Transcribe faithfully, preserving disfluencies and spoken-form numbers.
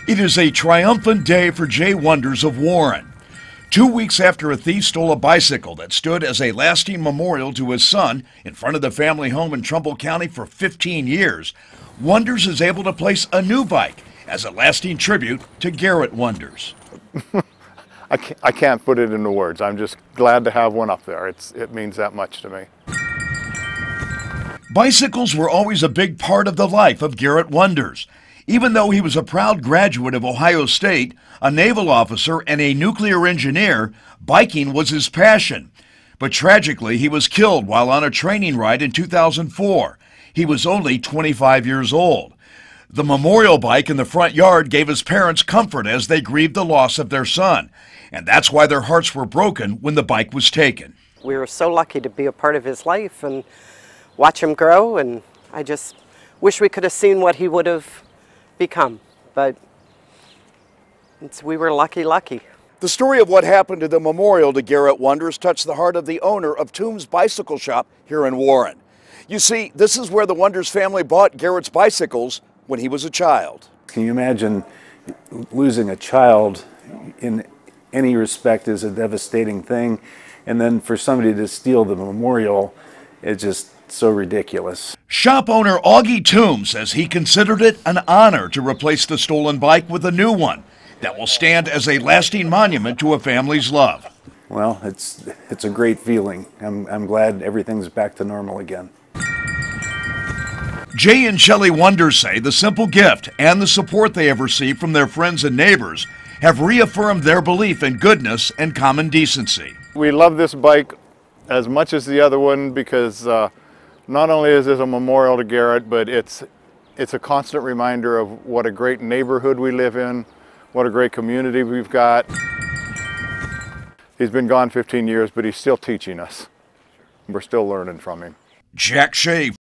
It is a triumphant day for Jay Wonders of Warren. Two weeks after a thief stole a bicycle that stood as a lasting memorial to his son in front of the family home in Trumbull County for fifteen years, Wonders is able to place a new bike as a lasting tribute to Garrett Wonders. I can't, I can't put it into words. I'm just glad to have one up there. It's, it means that much to me. Bicycles were always a big part of the life of Garrett Wonders. Even though he was a proud graduate of Ohio State, a naval officer, and a nuclear engineer, biking was his passion. But tragically, he was killed while on a training ride in two thousand four. He was only twenty-five years old. The memorial bike in the front yard gave his parents comfort as they grieved the loss of their son. And that's why their hearts were broken when the bike was taken. We were so lucky to be a part of his life and watch him grow, and I just wish we could have seen what he would have become, but it's, we were lucky, lucky. The story of what happened to the memorial to Garrett Wonders touched the heart of the owner of Toombs Bicycle Shop here in Warren. You see, this is where the Wonders family bought Garrett's bicycles when he was a child. Can you imagine losing a child in any respect is a devastating thing, and then for somebody to steal the memorial, it's just so ridiculous. Shop owner Augie Toombs says he considered it an honor to replace the stolen bike with a new one that will stand as a lasting monument to a family's love. Well, it's it's a great feeling. I'm, I'm glad everything's back to normal again. Jay and Shelley Wonders say the simple gift and the support they have received from their friends and neighbors have reaffirmed their belief in goodness and common decency. We love this bike as much as the other one because uh, not only is this a memorial to Garrett, but it's, it's a constant reminder of what a great neighborhood we live in, what a great community we've got. He's been gone fifteen years, but he's still teaching us. We're still learning from him. Jack Shea,